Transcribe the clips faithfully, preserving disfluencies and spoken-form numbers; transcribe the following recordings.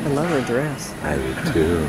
I love her dress. I do too.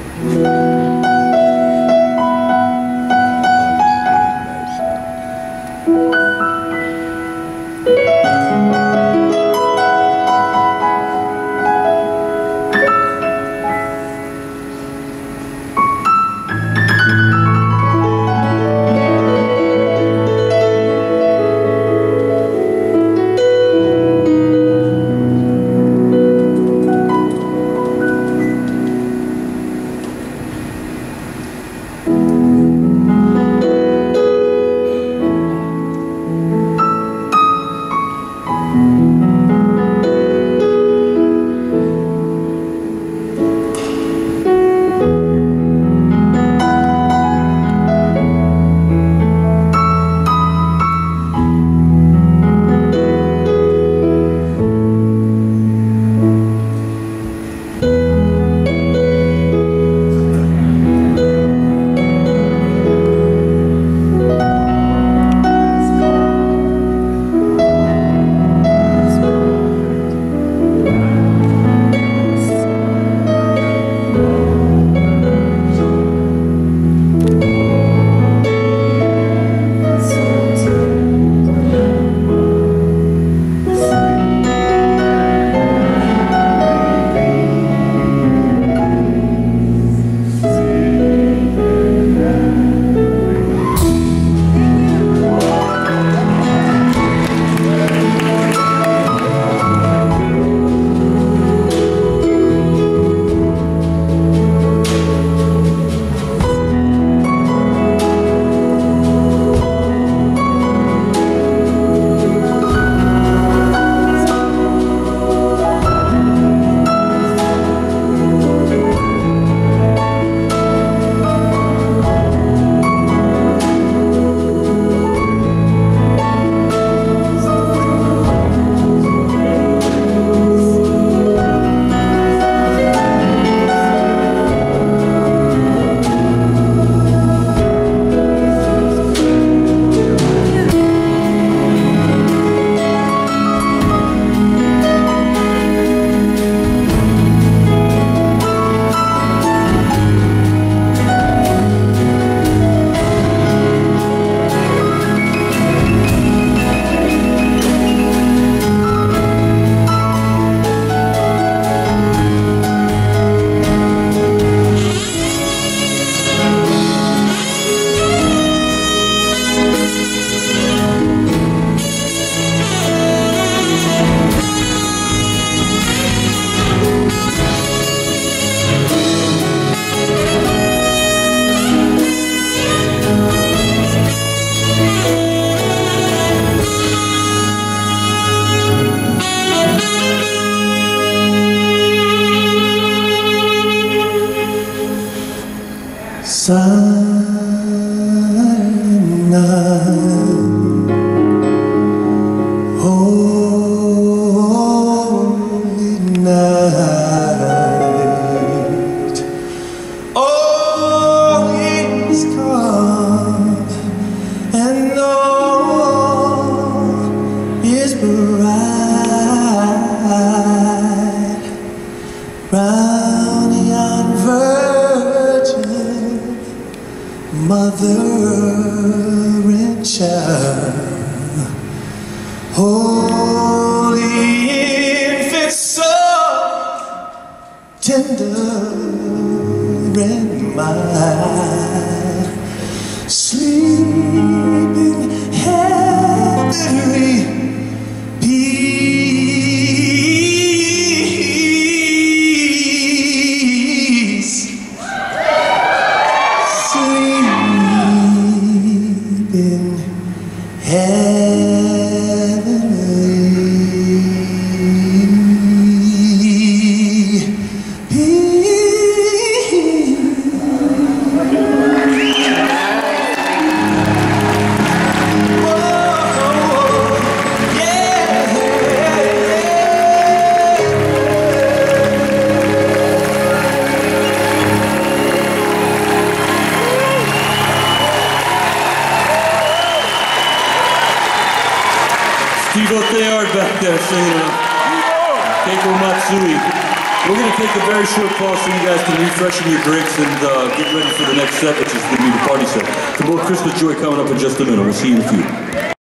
Stevo Theard back there singing. Keiko Matsui. We're going to take a very short pause so you guys can refreshen your drinks and uh, get ready for the next set, which is going to be the party set. So more Christmas joy coming up in just a minute. We'll see you in a few.